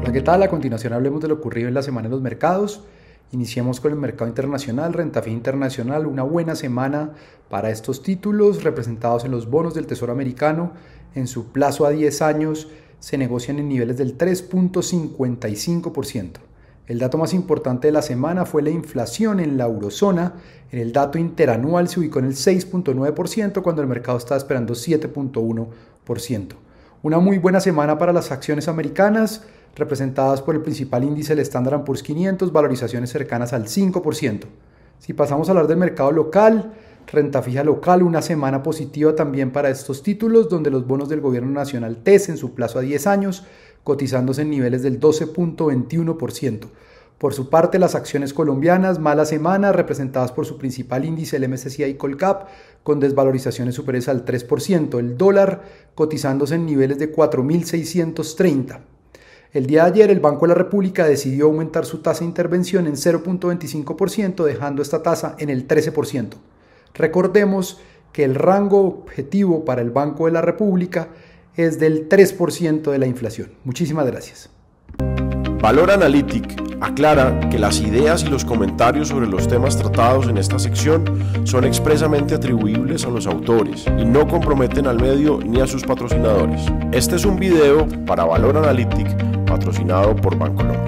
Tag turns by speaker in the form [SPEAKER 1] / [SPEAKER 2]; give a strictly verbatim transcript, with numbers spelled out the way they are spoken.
[SPEAKER 1] Hola, ¿qué tal? A continuación hablemos de lo ocurrido en la semana en los mercados. Iniciemos con el mercado internacional, renta fija internacional, una buena semana para estos títulos representados en los bonos del Tesoro americano. En su plazo a diez años se negocian en niveles del tres punto cincuenta y cinco por ciento. El dato más importante de la semana fue la inflación en la eurozona. En el dato interanual se ubicó en el seis punto nueve por ciento cuando el mercado estaba esperando siete punto uno por ciento. Una muy buena semana para las acciones americanas, representadas por el principal índice, el Standard and Poor's quinientos, valorizaciones cercanas al cinco por ciento. Si pasamos a hablar del mercado local, renta fija local, una semana positiva también para estos títulos, donde los bonos del gobierno nacional T E S en su plazo a diez años, cotizándose en niveles del doce punto veintiuno por ciento. Por su parte, las acciones colombianas, mala semana, representadas por su principal índice, el M S C I Colcap, con desvalorizaciones superiores al tres por ciento. El dólar cotizándose en niveles de cuatro mil seiscientos treinta. El día de ayer el Banco de la República decidió aumentar su tasa de intervención en cero punto veinticinco por ciento, dejando esta tasa en el trece por ciento. Recordemos que el rango objetivo para el Banco de la República es del tres por ciento de la inflación. Muchísimas gracias.
[SPEAKER 2] Valor Analytic aclara que las ideas y los comentarios sobre los temas tratados en esta sección son expresamente atribuibles a los autores y no comprometen al medio ni a sus patrocinadores. Este es un video para Valor Analytic patrocinado por Bancolombia.